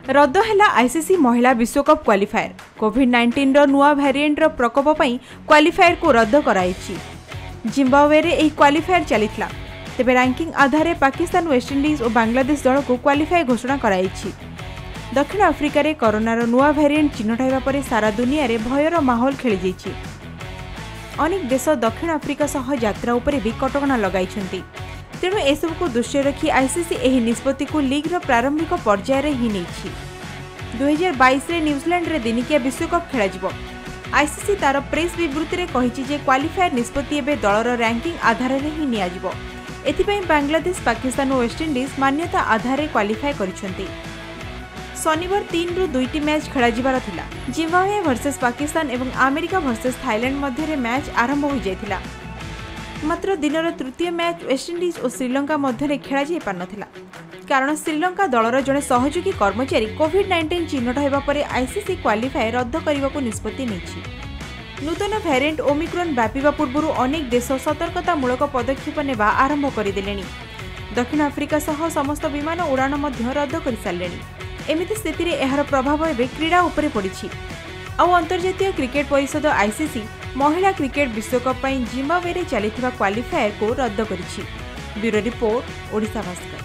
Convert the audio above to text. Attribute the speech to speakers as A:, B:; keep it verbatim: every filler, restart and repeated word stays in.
A: रद्द हैला आईसीसी महिला विश्वकप क्वालिफायर। कोविड नाइंटीन रो नुआ वेरिएंट रो प्रकोप पई क्वालिफायर को रद्द कराइछि। जिम्बाब्वे रे एही क्वालिफायर चलितला। तेबे रैंकिंग आधार पाकिस्तान, वेस्टइंडीज और बांग्लादेश दल को क्वालिफाई घोषणा कराइछि। दक्षिण अफ्रिका रे कोरोना रो नुआ वेरिएंट चिन्हट होइबा परे सारा दुनिया रे भयर माहौल खेली जाइछि। अनेक देश दक्षिण अफ्रिका सह यात्रा उपरे भी कटकणा लगाइछन्ति। तेणु एसबू दृष्टि रखी आईसीसी एही निष्पत्ति को लीग्र प्रारंभिक पर्यायर ही नहीं। दुई हजार बाईस न्यूजीलैंड रे दिनिकिया विश्वकप खेल। आईसीसी तार प्रेस विवृत्ति में कही जे क्वालिफायर निष्पत्ति एबे दलर रैंकिंग आधार ही नियाजिबो। एथिपई बांग्लादेश, पाकिस्तान और वेस्टइंडीज मान्यता आधार क्वालिफाई करिसेंति। शनिवार तीन रु दुईटी मैच खेल थिला। जिम्बाब्वे वर्सेस पाकिस्तान एवं अमेरिका वर्सेस थाईलैंड मध्य मैच आरंभ हो जाइथिला। मात्र दिनर तृतीय मैच वेस्टइंडीज और श्रीलंका मध्य खेला जाई पारनथिला, कारण श्रीलंका दलर जड़े सहयोगी कर्मचारी कोविड नाइंटीन चिन्हट होइबा परे आईसीसी क्वालिफाई रद्द करने निष्पत्ति नेछि। नूतन वेरिएंट ओमिक्रॉन व्यापिबा पूर्व अनेक देश सतर्कतामूलक पदक्षेप नेबा आरंभ करदेलेनि। दक्षिण अफ्रिका सह समस्त विमान उड़ान मध्य रद्द कर सारलेनि। एमिति स्थिति रे एहार प्रभाव एबे क्रीड़ा उपरे पड़िछि। आउ अंतर्जातीय क्रिकेट परिषद आईसीसी महिला क्रिकेट विश्वकप पई जिम्बाब्वे रे चलिथिबा क्वालिफायर को रद्द करिछि। Bureau report, Odisha Bhaskar.